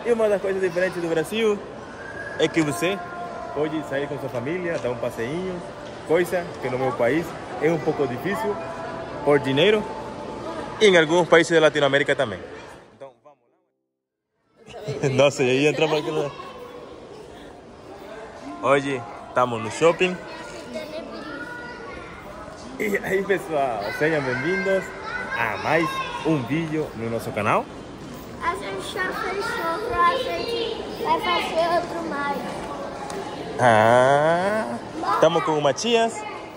E uma das coisas diferentes do Brasil é que você pode sair com sua família, dar um passeinho, coisa que no meu país é um pouco difícil por dinheiro e em alguns países da Latinoamérica também. Então vamos lá. Nossa, e aí entramos aqui no... Hoje estamos no shopping. E aí pessoal, sejam bem-vindos a mais um vídeo no nosso canal. A gente já fechou, a gente vai fazer outro mais. Estamos com o Matias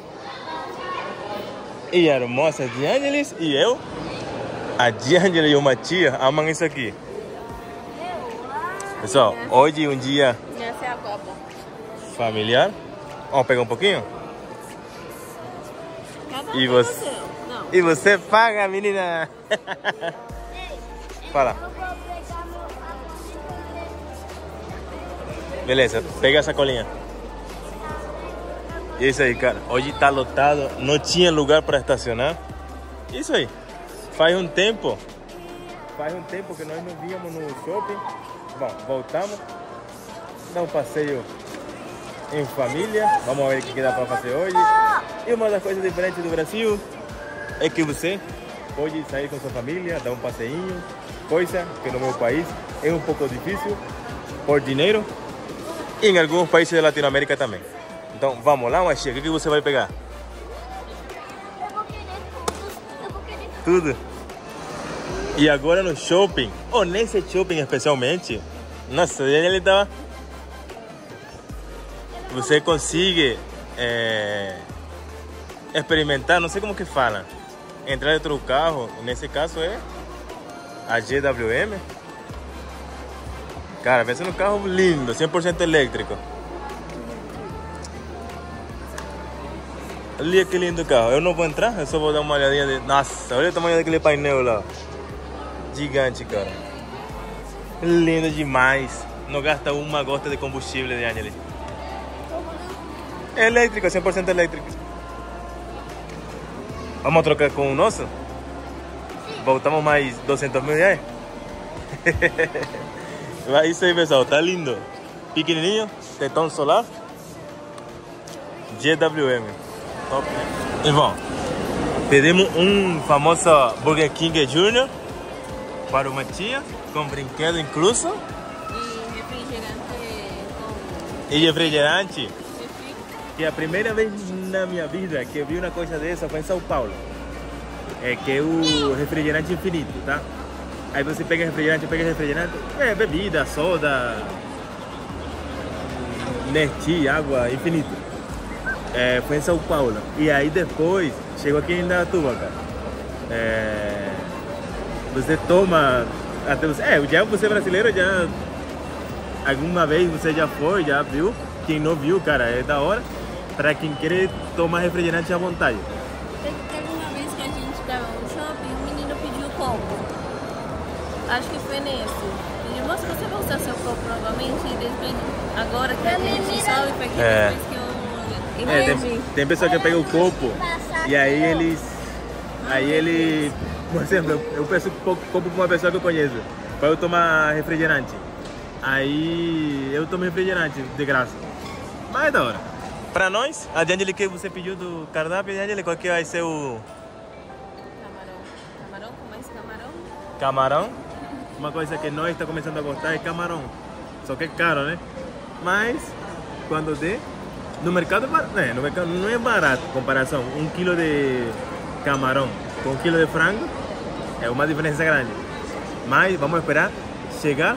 e a hermosa Diangelis e eu. A Diangelis e o Matias amam isso aqui. Pessoal, hoje é um dia familiar. Vamos pegar um pouquinho? E você paga, menina. Fala. Beleza, pega a sacolinha. Isso aí, cara. Hoje tá lotado, não tinha lugar para estacionar. Isso aí. Faz um tempo que nós não víamos no shopping. Bom, voltamos. Dar um passeio em família. Vamos ver o que dá para fazer hoje. E uma das coisas diferentes do Brasil é que você pode sair com sua família, dar um passeinho, coisa que no meu país é um pouco difícil por dinheiro e em alguns países da Latinoamérica também. Então vamos lá, Machia, o que você vai pegar? Eu vou querer Tudo. E agora no shopping, ou nesse shopping especialmente, nossa, ele tava... Você consegue experimentar, não sei como que fala, entrar dentro do carro, nesse caso é a GWM. Cara, pensa num carro lindo, 100% elétrico. Olha que lindo carro. Eu não vou entrar, eu só vou dar uma olhadinha de... Nossa, olha o tamanho daquele painel lá. Gigante, cara. Lindo demais. Não gasta uma gota de combustível, de Angeli. É elétrico, 100% elétrico. Vamos trocar com o nosso? Voltamos mais 200 mil reais? Isso aí, pessoal, tá lindo. Pequenininho, tetão solar. GWM. Top. E bom, pedimos um famoso Burger King Junior para o Matias, com brinquedo incluso. E refrigerante. Que a primeira vez na minha vida que eu vi uma coisa dessa foi em São Paulo. É que é o refrigerante infinito, tá? Aí você pega refrigerante, bebida, soda, Nestea, água, infinito. Foi em São Paulo. E aí depois chegou aqui em Indaiatuba, cara. Você toma, até você, já você brasileiro, já alguma vez você já foi, já viu. Quem não viu, cara, é da hora. Para quem quer tomar refrigerante à vontade. Teve uma vez que a gente estava no shopping, o menino pediu o copo. Acho que foi nesse. Ele moça, você vai usar seu copo novamente? E depois, agora que a gente sobe, foi aqui depois que eu entendi. Tem pessoa que pega o copo e aí eles... Por exemplo, eu peço copo para uma pessoa que eu conheço, para eu tomar refrigerante. Aí eu tomo refrigerante de graça. Mas é da hora. Para nós, a Diangeli, que você pediu do cardápio, Diangeli, qual que vai ser o... Camarão com mais camarão? Camarão. Uma coisa que nós estamos começando a gostar é camarão. Só que é caro, né? Mas, quando der, no mercado não é barato em comparação. 1 quilo de camarão com 1 quilo de frango é uma diferença grande. Mas vamos esperar chegar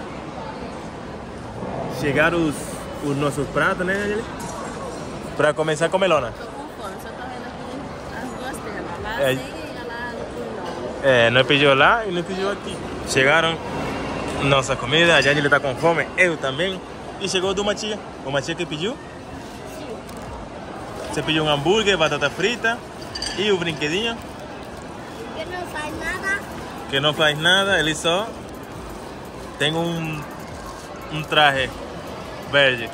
os nossos pratos, né, Diangeli? Para começar a comelona. Tô com fome, só tô vendo aqui as duas telas. Lá sei e lá no final. Nós pedimos lá e nós pedimos aqui. Chegaram nossa comida, a Diangeli tá com fome, eu também. E chegou do Matias. O Matias que pediu? Sim. Você pediu um hambúrguer, batata frita e o brinquedinho. Que não faz nada. Que não faz nada, ele só tem um traje verde.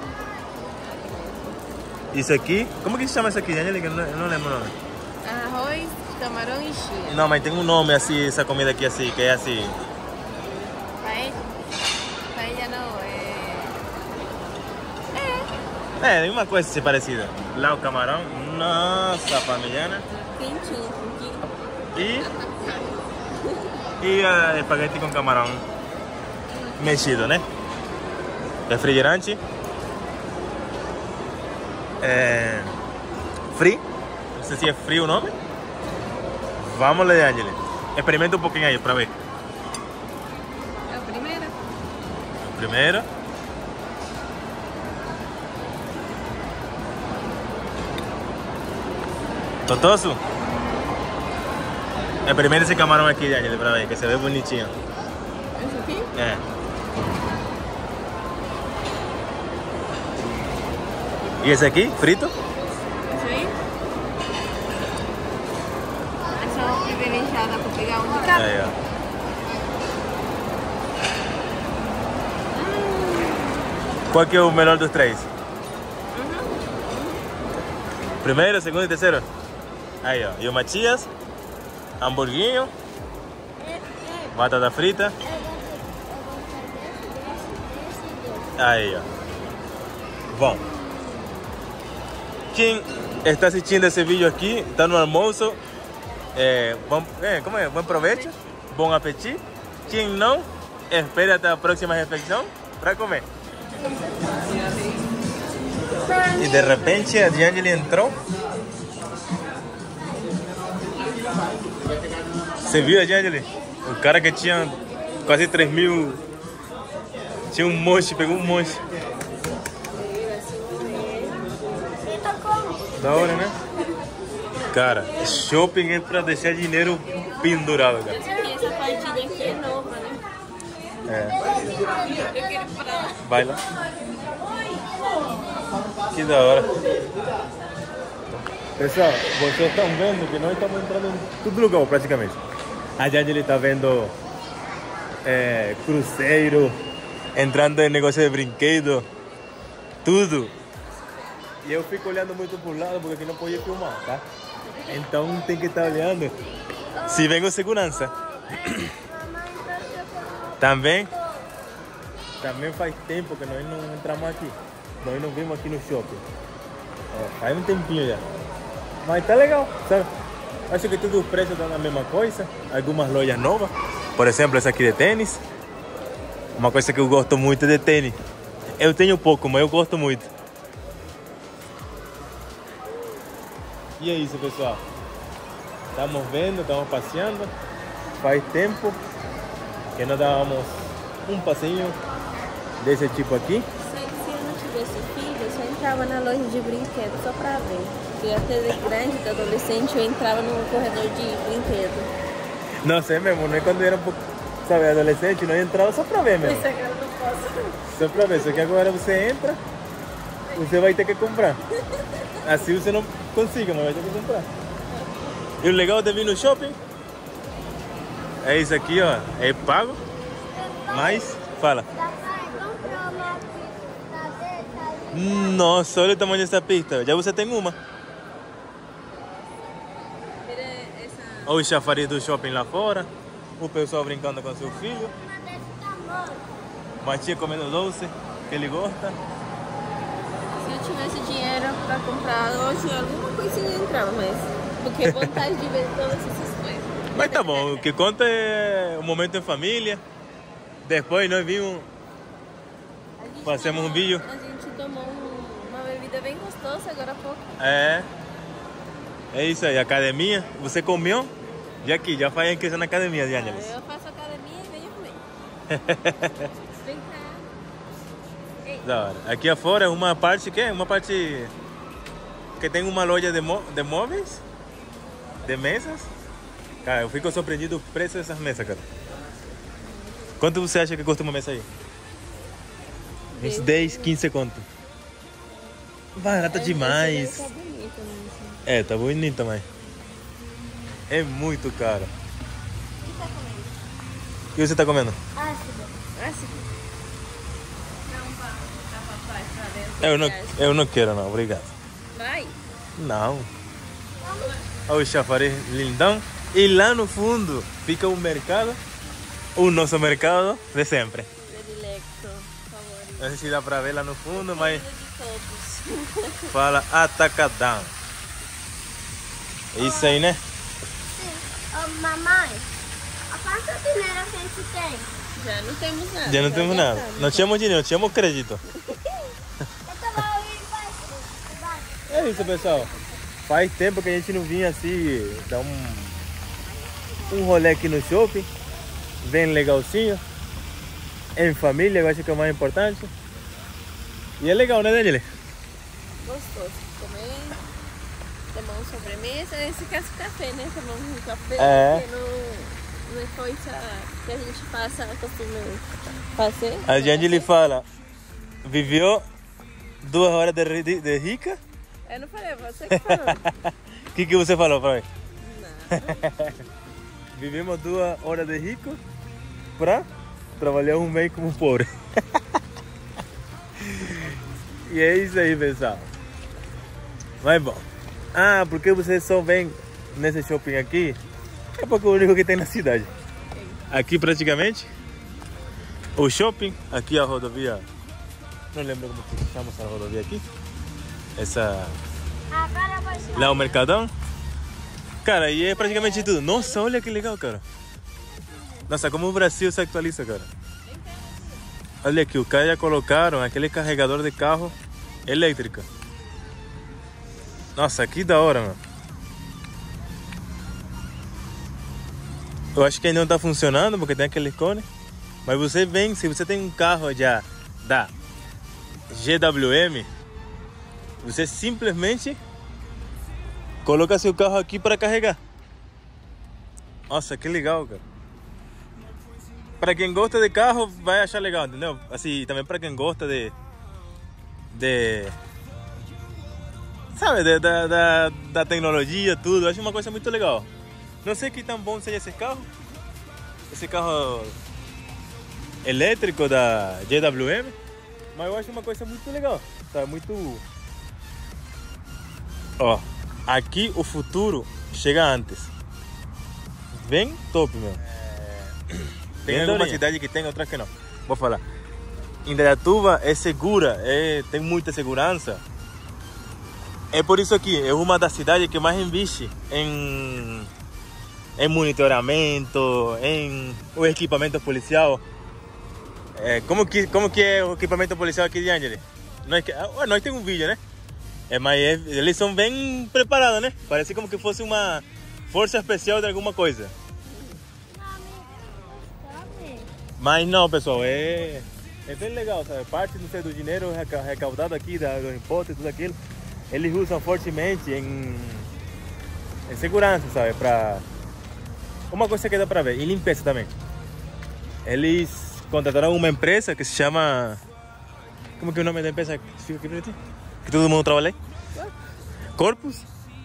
Isso aqui, como que se chama isso aqui, Diangeli? Eu não lembro o nome. Arroz, camarão e chia. Não, mas tem um nome assim, essa comida aqui assim, que é assim. Paella? não, É, uma coisa assim parecida. Lá o camarão, nossa, parmegiana. quentinho, E espaguete com camarão mexido, né? Refrigerante. Free. Não sei se é free o nome. Vamos lá, Angeli. Experimenta um pouquinho aí pra ver. É o primeiro? Primeiro. Totoso? Experimenta esse camarão aqui, Angeli, pra ver, que se vê bonitinho. Esse aqui? É. E esse aqui, frito? Esse aí? Essa é uma privilegiada pra pegar um de cada. Aí, ó. Qual que é o melhor dos três? Primeiro, segundo e terceiro? Aí, ó. E o Matias, hamburguinho, batata frita. Aí, ó. Bom. Quem está assistindo esse vídeo aqui, está no almoço, como é? Bom proveito, bom apetite. Quem não, espere até a próxima refeição para comer. E de repente a D'Angeli entrou. Você viu a D'Angeli? O cara que tinha quase 3.000, tinha um monte, pegou um monte. Da hora, né? Cara, shopping é pra deixar dinheiro pendurado, cara. Essa partida aqui é nova, né? É. Eu quero ir pra lá. Vai lá. Que da hora. Pessoal, vocês estão vendo que nós estamos entrando em todo lugar praticamente. A D'Angeli está vendo cruzeiro, entrando em negócio de brinquedo, tudo. E eu fico olhando muito por lado porque aqui não podia filmar, tá? Então tem que estar olhando se vem com segurança. Também faz tempo que nós não entramos aqui. Nós não vimos aqui no shopping. Faz um tempinho já. Mas tá legal, sabe? Acho que todos os preços estão a mesma coisa. Algumas lojas novas. Por exemplo, essa aqui de tênis. Uma coisa que eu gosto muito de tênis. Eu tenho pouco, mas eu gosto muito. E é isso, pessoal. Estamos vendo, estamos passeando. Faz tempo que não dávamos um passeio desse tipo aqui. Se eu não tivesse filho, eu só entrava na loja de brinquedos só pra ver. Porque até de grande, de adolescente, eu entrava no corredor de brinquedo. Não sei mesmo, não é quando eu era um pouco, sabe, adolescente, não entrava só pra ver mesmo. Isso agora eu não posso. Só pra ver, só que agora você entra, você vai ter que comprar. Assim você não consiga, mas vai ter que comprar. E o legal de vir no shopping é isso aqui, ó, é pago, mas, fala. Nossa, olha o tamanho dessa pista, já você tem uma. Olha o chafariz do shopping lá fora, o pessoal brincando com seu filho. Matia comendo doce, que ele gosta. Se eu tivesse dinheiro pra comprar hoje, alguma coisinha eu entrava, mas... Porque vontade de ver todas essas coisas. Mas tá bom, o que conta é o momento em família. Depois nós vimos, fazemos um vídeo. A gente tomou uma bebida bem gostosa agora há pouco. É isso aí, academia. Você comeu? Já aqui, já faz a inscrição na academia, D'Angeli. Eu faço academia e venho comer. Vem cá. Da hora. Aqui afora é uma parte que é uma parte que tem uma loja de móveis, de mesas. Cara, eu fico surpreendido com o preço dessas mesas, cara. Quanto você acha que custa uma mesa aí? Uns 10, 15 conto. Barata demais. Tá bonita, Tá bonita, mas é muito caro. O que tá comendo? O que você tá comendo? Ácido. Não, tá papai pra dentro. Eu não quero não, obrigado. Vai. Não. Olha o chafariz lindão. E lá no fundo fica o mercado, o nosso mercado de sempre. Predilecto. Não sei se dá pra ver lá no fundo, mas De copos. fala Atacadão. É isso aí, né? Sim. Ô, mamãe, quanto dinheiro que a gente tem? Já não temos nada. Já não tá temos nada. gastando. Não tínhamos dinheiro, tínhamos crédito. Eu tava embaixo. É isso, pessoal. Faz tempo que a gente não vinha assim, dar um rolê aqui no shopping. Bem legalzinho. Em família, eu acho que é o mais importante. E é legal, né, Daniele? Gostoso. Comer, tomar uma sobremesa. Esse caso de café, né? Tomar um café. É. Porque não é coisa que a gente faça, costuma fazer. A gente lhe fala, viveu 2 horas de rica? Eu não falei, você que falou. O que você falou pra mim? Não. Vivemos 2 horas de rico pra trabalhar um mês como pobre. E é isso aí, pessoal. Mas bom. Ah, porque você só vem nesse shopping aqui? É porque é o único que tem na cidade. Aqui praticamente o shopping, aqui a rodovia. Não lembro como que chama essa rodovia aqui. Essa. Agora vai ser. Lá o Mercadão. Cara, e é praticamente tudo. Nossa, olha que legal, cara. Nossa, como o Brasil se atualiza, cara. Olha aqui, os caras já colocaram aquele carregador de carro elétrico. Nossa, que da hora, mano. Eu acho que ainda não tá funcionando porque tem aquele cone. Mas você vem, se você tem um carro já da GWM, você simplesmente coloca seu carro aqui para carregar. Nossa, que legal, cara. Para quem gosta de carro vai achar legal, entendeu? Assim, também para quem gosta de sabe, da tecnologia, tudo. Acho uma coisa muito legal. Não sei que tão bom seja esse carro elétrico da GWM, mas eu acho uma coisa muito legal. Tá muito. Ó, aqui o futuro chega antes. Bem top, meu. Tem alguma cidade que tem, outras que não. Vou falar. Indaiatuba é segura, tem muita segurança. É por isso aqui, é uma das cidades que mais investe em monitoramento, em o equipamento policial. Como que é o equipamento policial aqui de Angeli? Nós temos um vídeo, né? Mas eles são bem preparados, né? Parece como que fosse uma força especial de alguma coisa. Mas não, pessoal, é bem legal, sabe? Parte do dinheiro recaudado aqui, do imposto e tudo aquilo, eles usam fortemente em segurança, sabe? Pra uma coisa que dá pra ver, e limpeza também. Eles contrataram uma empresa que se chama... Como que é o nome da empresa que fica aqui pra ti? Que todo mundo trabalha aí? Corpus?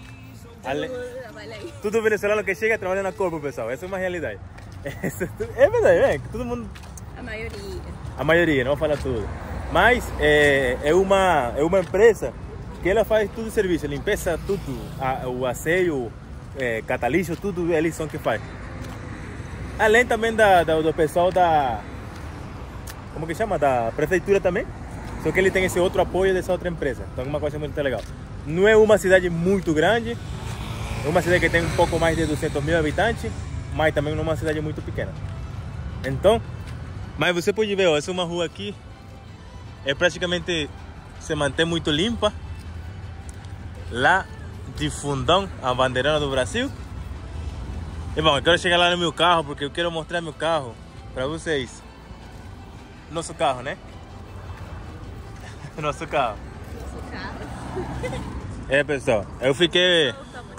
Tudo venezuelano que chega trabalha na Corpus, pessoal. Essa é uma realidade. É verdade, é que todo mundo... A maioria. A maioria, não vou falar tudo. Mas é uma empresa que ela faz tudo serviço, limpeza, tudo. O asseio, catalixo, tudo eles são que faz. Além também do pessoal da... Como que chama? Da prefeitura também. Só que ele tem esse outro apoio dessa outra empresa. Então é uma coisa muito legal. Não é uma cidade muito grande. É uma cidade que tem um pouco mais de 200 mil habitantes. Mas também não é uma cidade muito pequena. Então, mas você pode ver, ó, essa é uma rua aqui. É praticamente se mantém muito limpa. Lá de Fundão, a bandeirona do Brasil. E bom, eu quero chegar lá no meu carro porque eu quero mostrar meu carro para vocês. Nosso carro, né? Nosso carro. Nosso carro. É, pessoal, eu fiquei,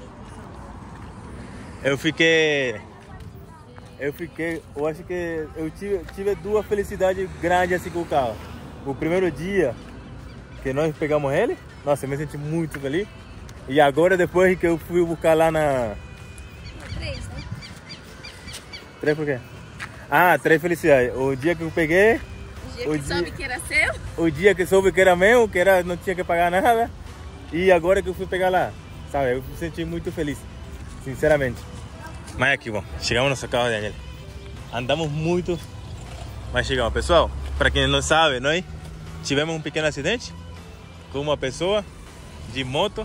eu acho que eu tive 2 felicidades grandes assim com o carro. O primeiro dia que nós pegamos ele, nossa, eu me senti muito feliz. E agora depois que eu fui buscar lá na... 3, né? 3 por quê? Ah, 3 felicidades. O dia que eu peguei... O dia que soube que era seu? O dia que soube que era meu, não tinha que pagar nada. E agora que eu fui pegar lá, sabe, eu me senti muito feliz, sinceramente. Mas aqui, bom, chegamos no nosso carro, Daniel. Andamos muito, mas chegamos. Pessoal, para quem não sabe, nós tivemos um pequeno acidente com uma pessoa de moto.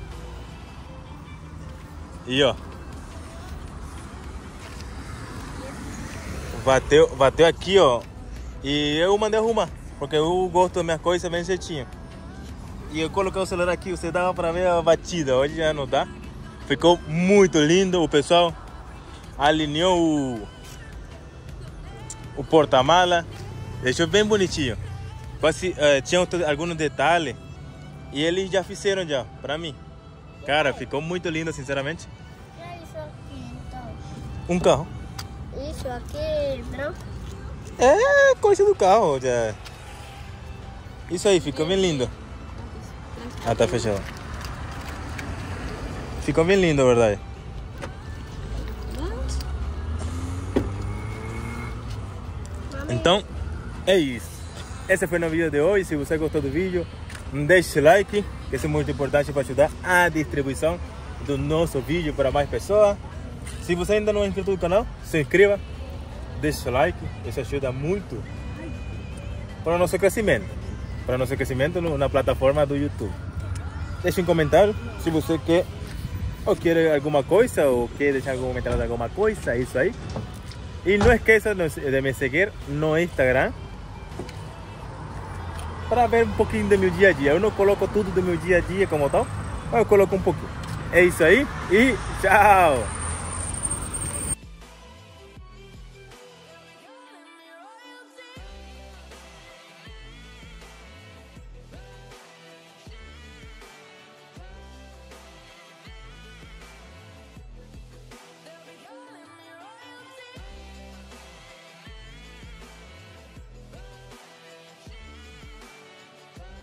E ó, bateu aqui, ó. E eu mandei arrumar, porque eu gosto das minhas coisas bem certinho. E eu coloquei o celular aqui, você dava pra ver a batida, hoje já não dá. Ficou muito lindo, o pessoal alinhou o porta-mala, deixou bem bonitinho. Tinha alguns detalhes e eles já fizeram já, pra mim. Cara, ficou muito lindo, sinceramente. E é isso aqui, então? Um carro. Isso aqui, branco? É coisa do carro, já. Isso aí, ficou bem lindo. Ah, tá fechado. Ficou bem lindo, na verdade. Então, é isso. Esse foi o vídeo de hoje. Se você gostou do vídeo, deixe o like, que isso é muito importante para ajudar a distribuição do nosso vídeo para mais pessoas. Se você ainda não é inscrito no canal, se inscreva, deixe o like, isso ajuda muito para o nosso crescimento. Na plataforma do YouTube. Deixe um comentário se você quer ou quer alguma coisa ou quer deixar algum comentário de alguma coisa, isso aí. E não esqueça de me seguir no Instagram para ver um pouquinho do meu dia a dia. Eu não coloco tudo do meu dia a dia como tal, mas eu coloco um pouquinho. É isso aí e tchau!